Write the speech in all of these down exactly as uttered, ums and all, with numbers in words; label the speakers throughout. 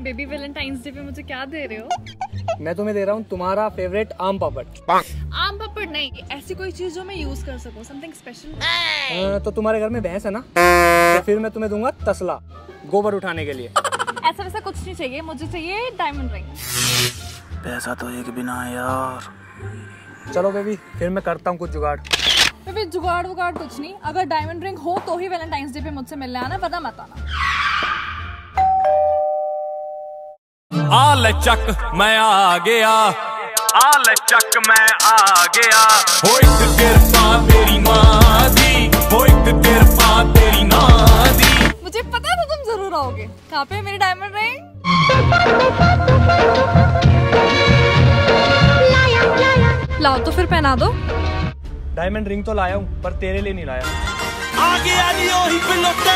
Speaker 1: Baby Valentine's day पे मुझे क्या दे रहे हो?
Speaker 2: मैं तुम्हें दे रहा हूँ तुम्हारा फेवरेट आम पापड़।
Speaker 1: आम पापड़ नहीं, ऐसी कोई चीज जो मैं यूज कर सकूं, समथिंग स्पेशल।
Speaker 2: तो तुम्हारे घर में भैंस है ना, तो फिर मैं तुम्हें दूंगा तसला, गोबर उठाने के लिए।
Speaker 1: ऐसा वैसा कुछ नहीं चाहिए, मुझे चाहिए डायमंड रिंग।
Speaker 2: पैसा तो एक बिना है यार। चलो बेबी, फिर मैं करता हूँ कुछ जुगाड़।
Speaker 1: बेबी जुगाड़ वुगाड़ कुछ नहीं, अगर डायमंड रिंग हो तो ही वैलेंटाइंस डे पे मुझसे मिलने आना, वरना मत आना।
Speaker 3: आ ले चक मैं आ गया, आ ले चक मैं आ गया। हो एक तिरपा तेरी माँ दी, हो एक तिरपा तेरी माँ दी।
Speaker 1: मुझे पता था तुम जरूर आओगे। कहाँ पे मेरी डायमंड रिंग? लाओ तो फिर पहना दो।
Speaker 2: डायमंड रिंग तो लाया हूँ, पर तेरे लिए नहीं लाया।
Speaker 3: आ गया जी ओही पिलोटे।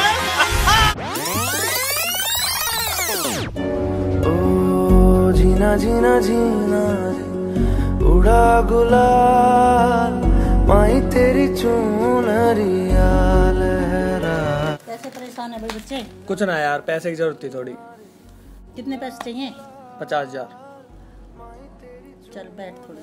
Speaker 4: ओ जीना जीना जीना उड़ा गुलाल, माई तेरी चुनरिया लहरा।
Speaker 5: कैसे परेशान है भाई बच्चे?
Speaker 2: कुछ ना यार, पैसे की जरूरत थी थोड़ी।
Speaker 5: कितने पैसे चाहिए?
Speaker 2: पचास हजार।
Speaker 5: चल बैठ थोड़ी।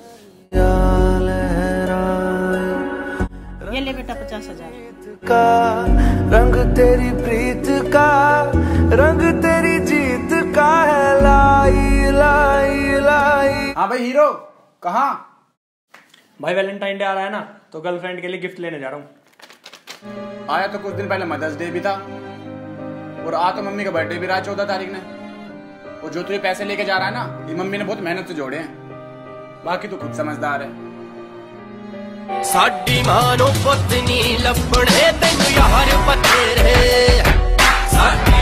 Speaker 5: ये ले बेटा पचास हजार
Speaker 4: का रंग तेरी प्रीत का, रंग तेरी जीत का है। लाई लाई लाई।
Speaker 6: हाँ भाई हीरो, कहाँ?
Speaker 2: भाई वैलेंटाइन डे आ रहा है ना, तो गर्लफ्रेंड के लिए गिफ्ट लेने जा रहा हूँ।
Speaker 6: आया तो कुछ दिन पहले मदर्स डे भी था, और आ तो मम्मी का बर्थडे भी रहा चौदह तारीख ने। और जो तुझे पैसे लेके जा रहा है ना, ये मम्मी ने बहुत मेहनत से जोड़े हैं। बाकी तो खुद समझदार है।
Speaker 3: साडी मानो पत्नी लपड़े तेनू यार बतेरे, साडी